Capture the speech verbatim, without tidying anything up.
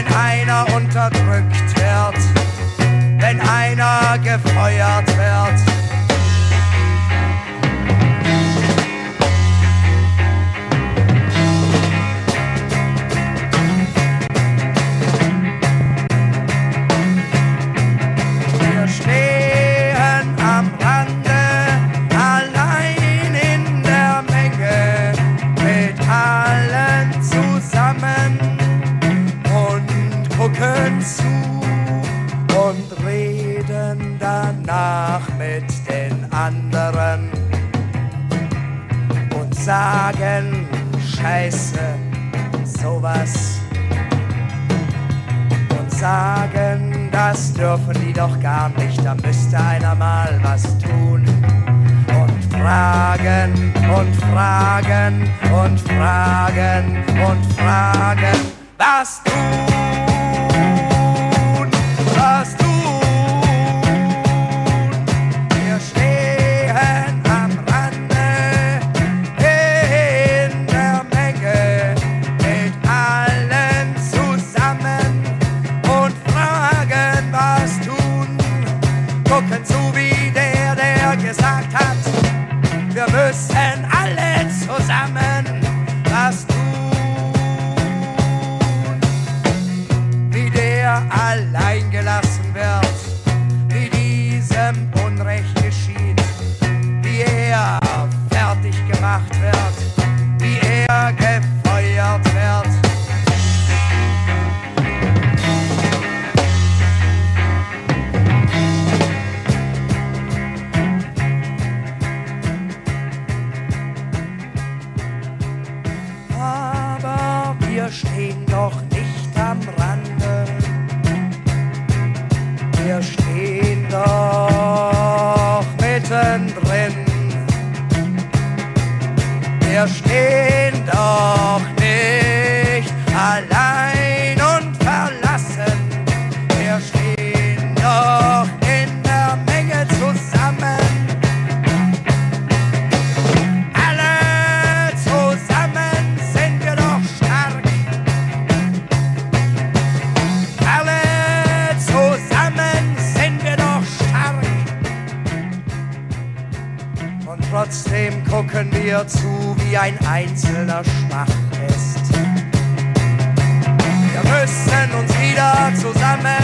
wenn einer unterdrückt wird, wenn einer gefeuert wird. Wir stehen am Rande, allein in der Menge, mit allen zusammen und gucken zu und reden danach mit den anderen und sagen, Scheiße, sowas. Und sagen, das dürfen die doch gar nicht, da müsste einer mal was tun. Und fragen und fragen und fragen und fragen, was tun, was tun. Wir stehen am Rande in der Menge mit allen zusammen und fragen, was tun. Gucken zu wie der, der gesagt hat, wir müssen alle zusammen was tun. Wie der allein gelassen wird, wie diesem Unrecht geschieht, wie er fertig gemacht wird, wie er gefeuert wird. Aber wir stehen doch nicht am Rande, wir stehen doch mittendrin. Wir stehen doch nicht allein und verlassen, wir stehen doch in der Menge zusammen. Alle zusammen sind wir doch stark. Alle zusammen sind wir doch stark. Und trotzdem gucken wir zu, wie ein Einzelner schwach ist. Wir müssen uns wieder zusammen